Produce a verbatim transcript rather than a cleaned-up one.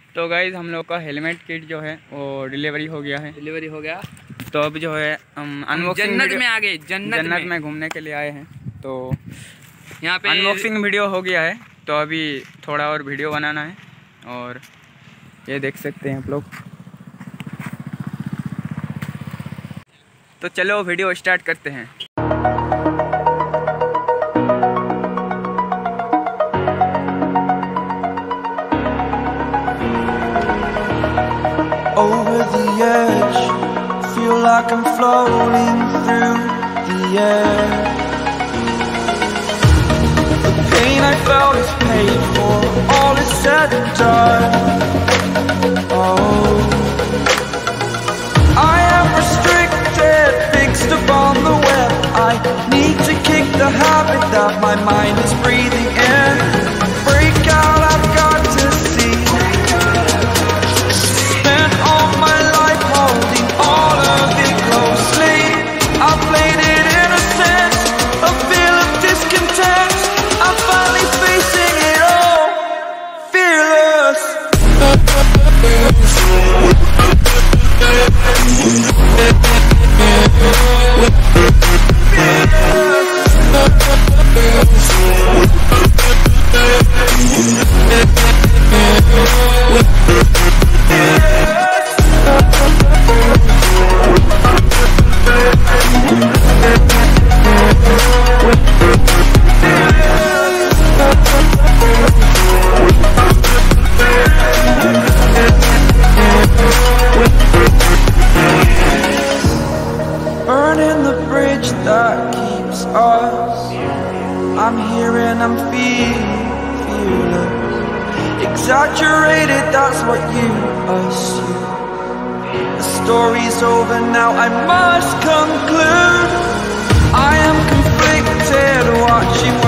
तो गाइज हम लोग का हेलमेट किट जो है वो डिलीवरी हो गया है। डिलीवरी हो गया तो अब जो है हम अनबॉक्सिंग जन्नत में आ गए। जन्नत, जन्नत में, में घूमने के लिए आए हैं। तो यहाँ पे अनबॉक्सिंग वीडियो हो गया है। तो अभी थोड़ा और वीडियो बनाना है और ये देख सकते हैं आप लोग। तो चलो वीडियो स्टार्ट करते हैं। Over the edge, feel like I'm floating through the air. The pain I felt is paid for, all is said and done. Oh, I am restricted, fixed upon the web. I need to kick the habit that my mind is breathing in. Break out, I've got to see. Spent all my life holding all of it closely. I played it innocent, a feel of discontent. I'm finally facing it all, fearless. Burning the bridge that keeps us. I'm here and I'm feeling fearless. Exaggerated, that's what you assume. The story's over now, I must conclude. I am conflicted, watching